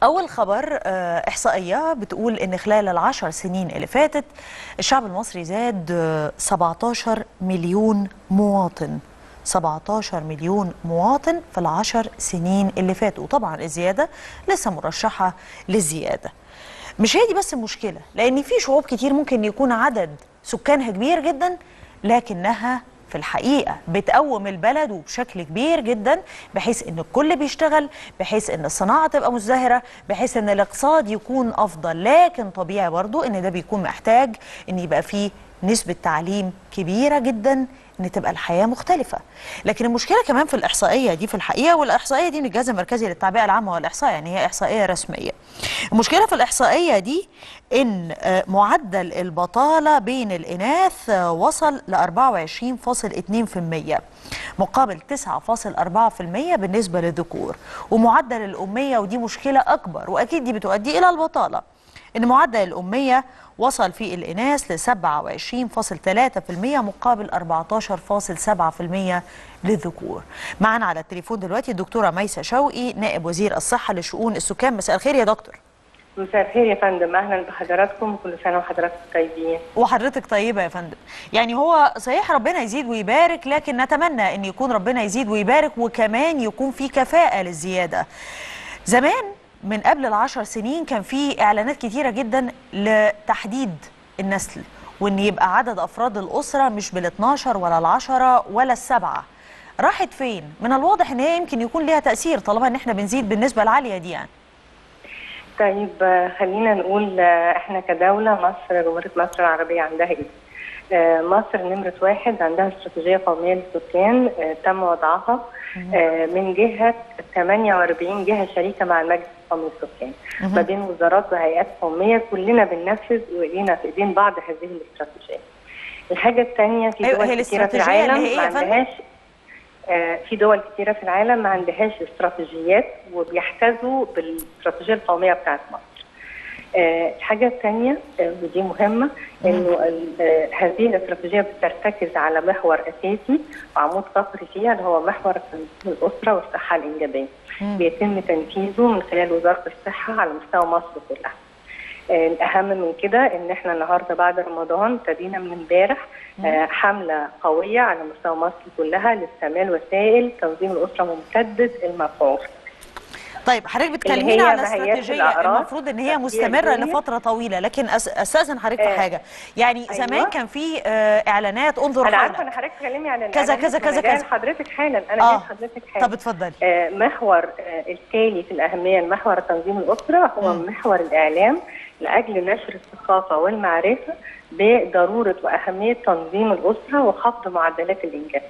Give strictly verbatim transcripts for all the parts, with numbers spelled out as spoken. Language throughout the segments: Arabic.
أول خبر إحصائية بتقول إن خلال العشر سنين اللي فاتت الشعب المصري زاد سبعتاشر مليون مواطن. سبعتاشر مليون مواطن في العشر سنين اللي فاتوا، وطبعا الزيادة لسه مرشحة للزيادة. مش هي دي بس المشكلة، لأن في شعوب كتير ممكن يكون عدد سكانها كبير جدا لكنها في الحقيقة بتقوم البلد وبشكل كبير جدا، بحيث ان الكل بيشتغل، بحيث ان الصناعة تبقى مزدهرة، بحيث ان الاقتصاد يكون افضل. لكن طبيعي برضو ان ده بيكون محتاج ان يبقى فيه نسبة تعليم كبيرة جدا، ان تبقى الحياة مختلفة. لكن المشكلة كمان في الإحصائية دي في الحقيقة، والإحصائية دي من الجهاز المركزي للتعبئة العامة والإحصاء، يعني هي إحصائية رسمية. المشكلة في الإحصائية دي ان معدل البطالة بين الإناث وصل ل أربعة وعشرين فاصل اتنين بالمية مقابل تسعة فاصل أربعة بالمية بالنسبة للذكور. ومعدل الأمية، ودي مشكلة أكبر وأكيد دي بتؤدي إلى البطالة، إن معدل الأمية وصل في الإناث ل سبعة وعشرين فاصل ثلاثة بالمية مقابل أربعتاشر فاصل سبعة بالمية للذكور. معنا على التليفون دلوقتي الدكتورة ميسة شوقي، نائب وزير الصحة لشؤون السكان. مساء الخير يا دكتور. مساء الخير يا فندم، اهلا بحضراتكم، كل سنه وحضراتكم طيبين. وحضرتك طيبه يا فندم. يعني هو صحيح ربنا يزيد ويبارك، لكن نتمنى ان يكون ربنا يزيد ويبارك وكمان يكون في كفاءه للزياده. زمان من قبل العشر سنين كان في اعلانات كتيره جدا لتحديد النسل، وان يبقى عدد افراد الاسره مش بالاتناشر ولا العشره ولا السبعه. راحت فين؟ من الواضح ان هي يمكن يكون ليها تاثير طالما ان احنا بنزيد بالنسبه العاليه دي. يعني طيب خلينا نقول احنا كدوله مصر، جمهوريه مصر العربيه عندها ايه؟ مصر نمره واحد عندها استراتيجيه قوميه للسكان تم وضعها من جهه ثمانية وأربعين جهه شريكه مع المجلس القومي للسكان، ما بين وزارات وهيئات قوميه، كلنا بننفذ وايدينا في ايدين بعض هذه الاستراتيجيه. الحاجه الثانيه، في دول أيوة كثيره في العالم ما عندهاش في دول كثيرة في العالم ما عندهاش استراتيجيات وبيحتذوا بالاستراتيجية القومية بتاعت مصر. الحاجة الثانية ودي مهمة، انه هذه الاستراتيجية بترتكز على محور اساسي وعمود فقري فيها، اللي هو محور الأسرة والصحة الإنجابية. بيتم تنفيذه من خلال وزارة الصحة على مستوى مصر كلها. الأهم من كده إن إحنا النهارده بعد رمضان ابتدينا من امبارح حملة قوية على مستوى مصر كلها لاستعمال وسائل تنظيم الأسرة ممتدة المفعول. طيب حضرتك بتكلمينا على استراتيجية المفروض ان هي مستمرة لفترة طويلة، لكن استاذن حضرتك في حاجة. يعني أيوة. زمان كان في اعلانات انظر انا عارفه ان حضرتك تكلمي عن كذا كذا كذا كذا حضرتك حالا انا آه. حضرتك حالا. طب اتفضلي. آه محور آه التالي في الاهمية، محور تنظيم الأسرة، هو م. محور الاعلام لاجل نشر الثقافة والمعرفة بضرورة واهمية تنظيم الأسرة وخفض معدلات الانجاب.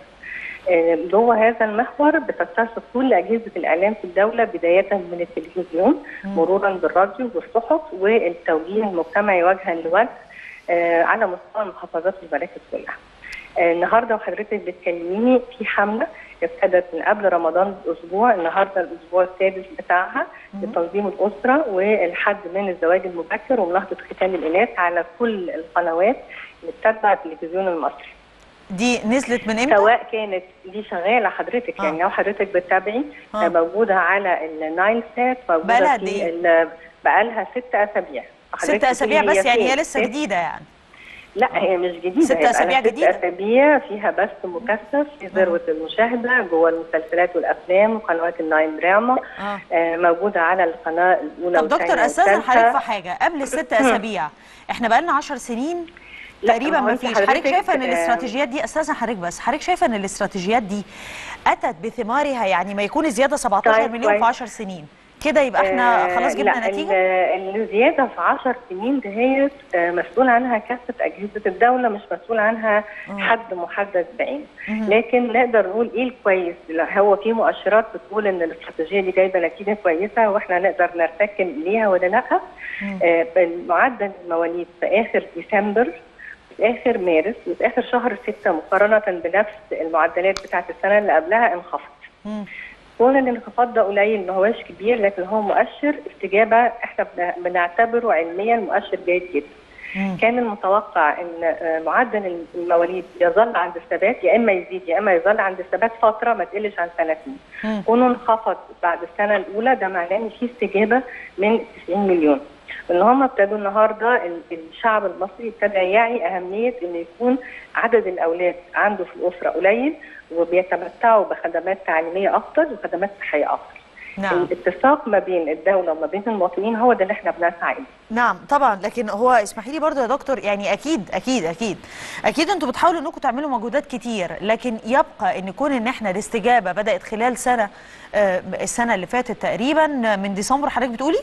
جوه هذا المحور بتتصف كل أجهزة الإعلام في الدولة، بداية من التلفزيون مرورا بالراديو والصحف والتوجيه المجتمعي وجها لوجه على مستوى المحافظات والمراكز كلها. النهارده وحضرتك بتكلميني في حملة ابتدت من قبل رمضان بأسبوع، النهارده الأسبوع السادس بتاعها لتنظيم الأسرة والحد من الزواج المبكر ومناهضة ختان الإناث على كل القنوات اللي بتتبع التلفزيون المصري. دي نزلت من امتى؟ سواء كانت دي شغاله حضرتك آه. يعني لو حضرتك بتتابعي آه. موجوده على النايل سات، موجوده في بقالها ست اسابيع. ست اسابيع بس، يعني هي لسه جديده يعني؟ لا هي مش جديده، ست اسابيع جديده. ست اسابيع فيها بث مكثف في ذروه المشاهده جوه المسلسلات والافلام وقنوات الناين دراما. آه. آه موجوده على القناه الاولى. طب دكتور استاذن حضرتك في حاجه، قبل الست اسابيع احنا بقى لنا عشر سنين تقريبا ما فيش. حضرتك شايفه ان الاستراتيجيات دي، استاذن حضرتك بس، حضرتك شايفه ان الاستراتيجيات دي اتت بثمارها؟ يعني ما يكون الزياده سبعتاشر مليون في عشر سنين كده يبقى احنا خلاص جبنا لا نتيجه؟ الزياده في عشر سنين دهيت مسؤول عنها كافه اجهزه الدوله، مش مسؤول عنها حد محدد بعينه. لكن نقدر نقول ايه الكويس، هو في مؤشرات بتقول ان الاستراتيجيه دي جايبه نتيجه كويسه واحنا نقدر نرتكن اليها ولا لا. معدل المواليد في اخر ديسمبر، في اخر مارس وفي اخر شهر ستة مقارنه بنفس المعدلات بتاعت السنه اللي قبلها انخفض. كون الانخفاض ده قليل ما هواش كبير، لكن هو مؤشر استجابه احنا بنعتبره علميا مؤشر جيد جدا. مم. كان المتوقع ان معدل المواليد يظل عند الثبات، يا اما يزيد يا اما يظل عند الثبات فتره ما تقلش عن سنتين. كونه انخفض بعد السنه الاولى ده معناه ان في استجابه من تسعين مليون. ان هم ابتدوا النهارده الشعب المصري ابتدى يعي اهميه ان يكون عدد الاولاد عنده في الاسره قليل وبيتمتعوا بخدمات تعليميه اكثر وخدمات صحيه اكثر. نعم. الاتفاق ما بين الدوله وما بين المواطنين هو ده اللي احنا بنسعى اليه. نعم طبعا، لكن هو اسمحي لي برضه يا دكتور، يعني اكيد اكيد اكيد اكيد انتوا بتحاولوا انكم تعملوا مجهودات كتير، لكن يبقى ان يكون ان احنا الاستجابه بدات خلال سنه آه السنه اللي فاتت تقريبا من ديسمبر حضرتك بتقولي؟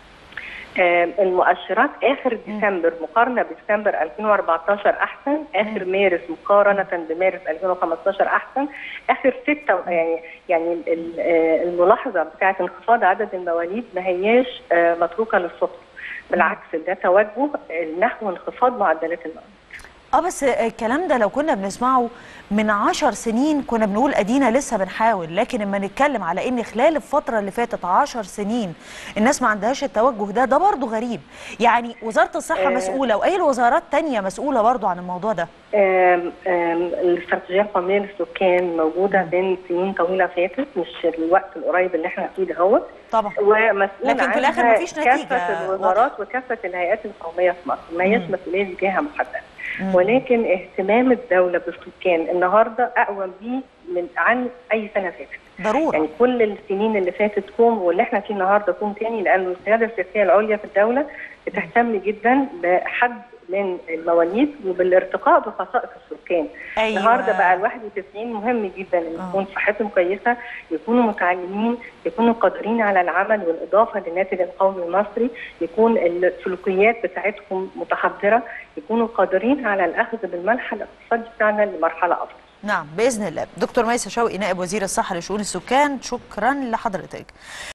المؤشرات اخر ديسمبر مقارنه بديسمبر ألفين وأربعتاشر احسن، اخر مارس مقارنه بمارس ألفين وخمستاشر احسن، اخر ستة يعني يعني الملاحظه بتاعه انخفاض عدد المواليد ما هياش متروكه للصدفه، بالعكس ده توجه نحو انخفاض معدلات المواليد. اه بس الكلام ده لو كنا بنسمعه من عشر سنين كنا بنقول ادينا لسه بنحاول، لكن لما نتكلم على ان خلال الفتره اللي فاتت عشر سنين الناس ما عندهاش التوجه ده، ده برضه غريب. يعني وزاره الصحه مسؤوله واي الوزارات تانية مسؤوله برضه عن الموضوع ده. آم آم الاستراتيجيه القوميه للسكان موجوده من سنين طويله فاتت، مش الوقت القريب اللي احنا فيه دهوت طبعا، ومسؤول لكن في الاخر مفيش نتيجه. كافه الوزارات وكافه الهيئات القوميه في مصر ما هياش مسؤوليه جهه محدده، ولكن اهتمام الدوله بالسكان النهارده اقوى بيه من عن اي سنه فاتت. ضروري. يعني كل السنين اللي فاتت كوم واللي احنا فيه النهارده كوم تاني، لانه القياده السياسيه العليا في الدوله بتهتم جدا بحد من المواليد وبالارتقاء بخصائص السكان. أيوة. النهارده بقى ال واحد وتسعين مهم جدا ان يكون صحتهم كويسه، يكونوا متعلمين، يكونوا قادرين على العمل والاضافه للناتج القومي المصري، يكون السلوكيات بتاعتهم متحضره، يكونوا قادرين على الاخذ بالمنحى الاقتصادي بتاعنا لمرحله افضل. نعم باذن الله. دكتور ميسة شوقي نائب وزير الصحه لشؤون السكان، شكرا لحضرتك.